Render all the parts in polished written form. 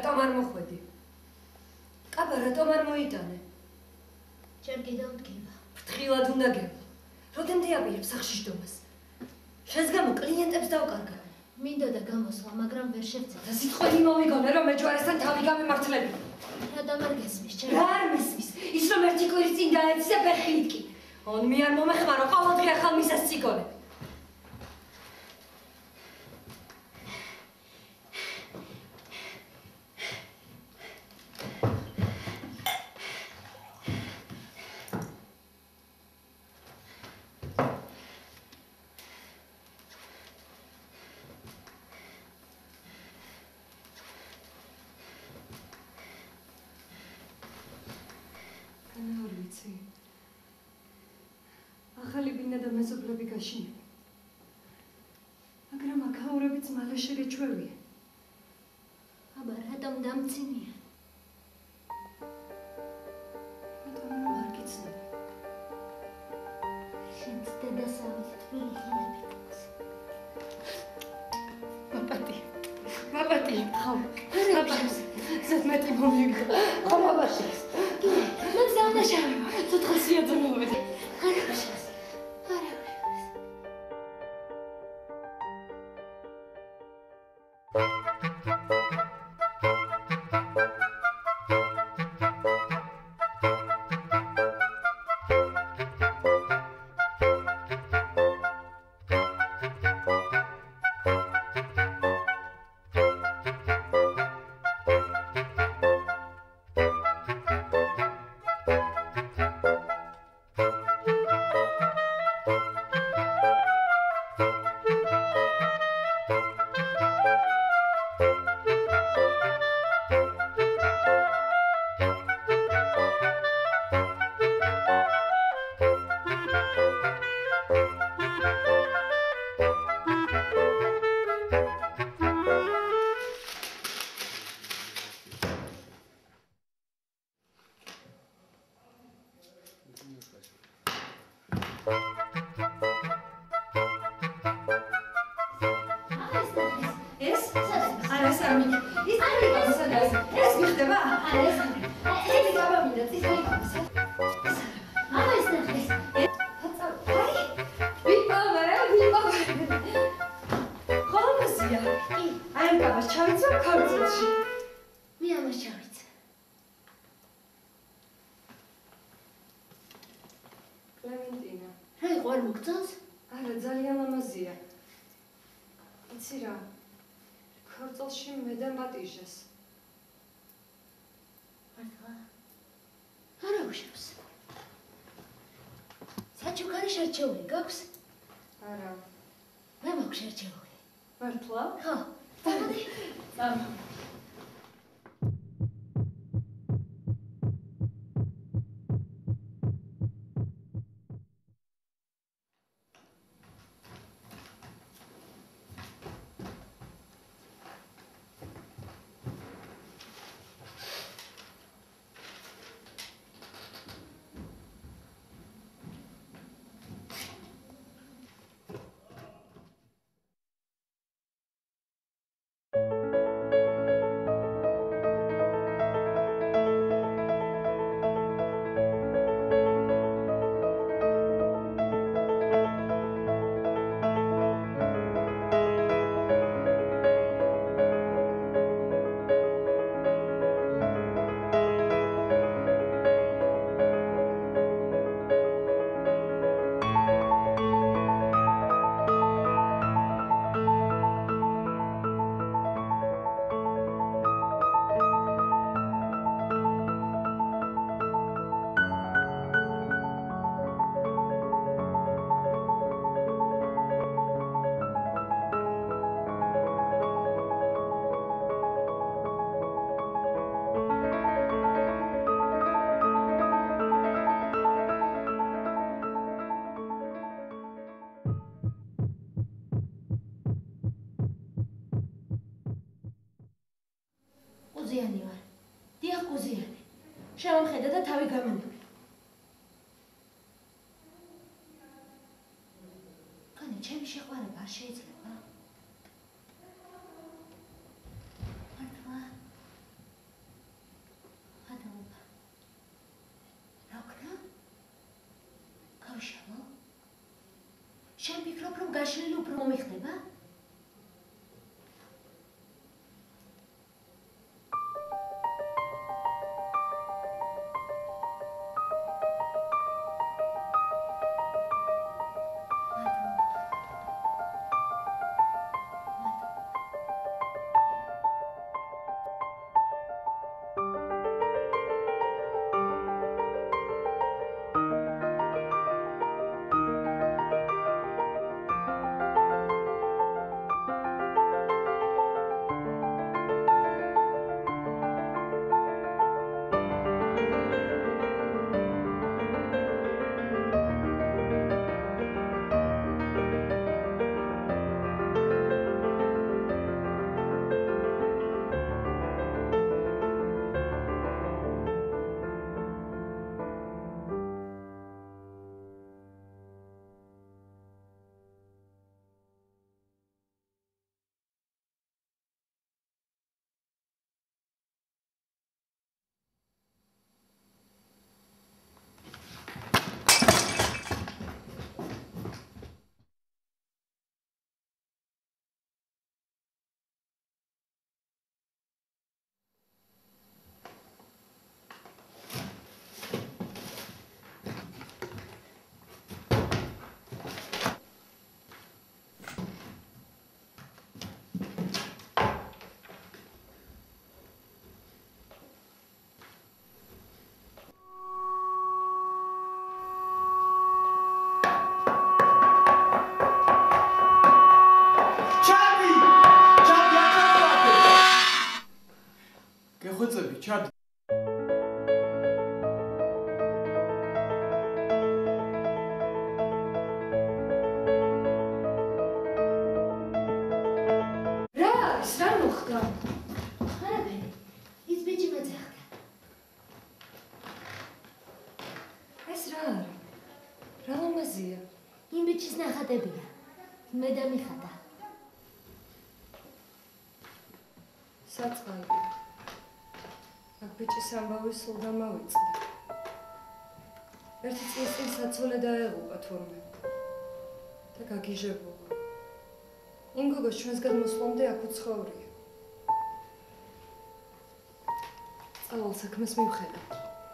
რატომ არ მოხვედი? კაბა რატომ არ მოიტანე? ჯერ კიდევ დგება. ფრთხილად უნდა გევლო. როდემდე აპირებ სახშიშდომას? შენს გამო კლიენტებს დავკარგა. მინდოდა გამოსვლა, მაგრამ ვერ შევძენა. და სიტყვები მომიგონე, რომ მეჯვარესთან თავი გამემართლები. რატომ არ გესმის, ჩემ? რა არ მისმის? ის რომ ერთი კვირის წინ დაეცი და ფეხით კი. ონმე არ მომეხმარო, ყოველდღე ახალ მისას წიგონებ. ახალი ბინა და მეზობლები გაშინები. მაგრამ აქაურებიც მალე შეგეჩვევია. აბა, რატომ დამცინია? რატომ რომ არ გიცნობ? შენც დედასავით თბილი ხილები გაქვს. მაპატი, ხავ. აბაშეს, ზედმეტი მომიგო. ხომ აბაშეს. მე ზამნაშავება. ცოტხასია ძმოვედი. არაფერს. ქორწილში მე და მატიჟეს. მართლა? არა უშავს. საჩუქარი შერჩეული გაქვს? არა. მე მაქვს შერჩეული. მართლა? ხო. დადი. წამო. კუზიანი ვარ. დიახ, კუზიანი. შემომხედა და თავი გამანდული. კანი, ჩემი შეყვარება არ შეიძლება? მართლა? გაშლილი უფრო მომიხდება? Chad. Ras, waar nog dan? ხარაბენი, ის ბიჭი მეძახდა. ეს რა არის? რა ლამაზია? იმ ბიჭის ნახატებია. მე დამიხატა. საწყალი. აქ ბიჭის ამბავი სულ დამავიწყდა. ერთი წლის წინ საცოლე დაეღუპა თურმე. და გაგიჟებულა. იმ გოგოს ჩვენს გადმოსვლამდე აქ უცხოვრია. წავალ საქმეს მივხედავ.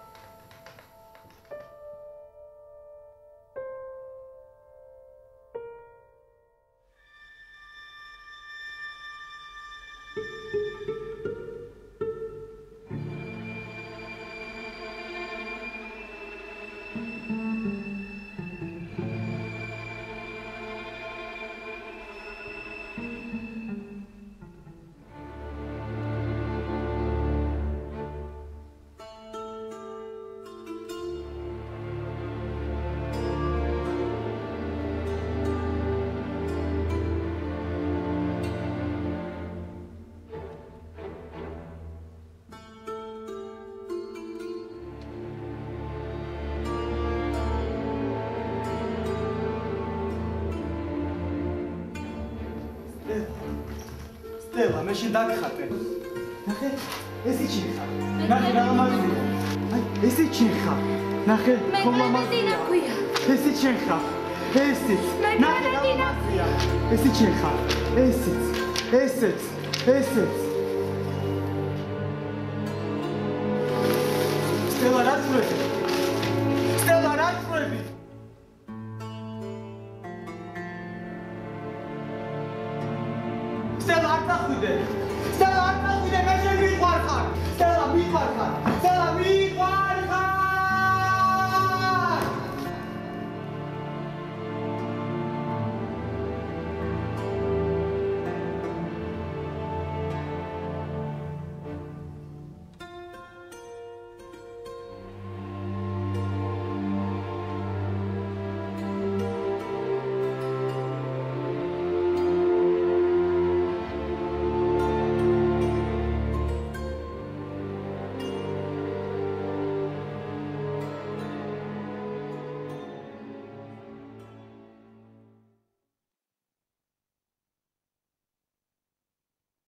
Stella, მე შენ დაგხატე. ნახე, ეს იჩი ხარ. ნახე რა ლამაზია. აი, ეს იჩი ხარ. ნახე, ხომ ლამაზია. ეს იჩი ხარ. ესიც. ნახე რა ლამაზია. ეს იჩი ხარ. ესიც. ესეც. ესეც. Stella, რა წვრები? Stella, რა წვრები? Stella, არ დახვიდე. Stella, არ დახვიდე, მე შენ მიყვარხარ. Stella, მიყვარხარ.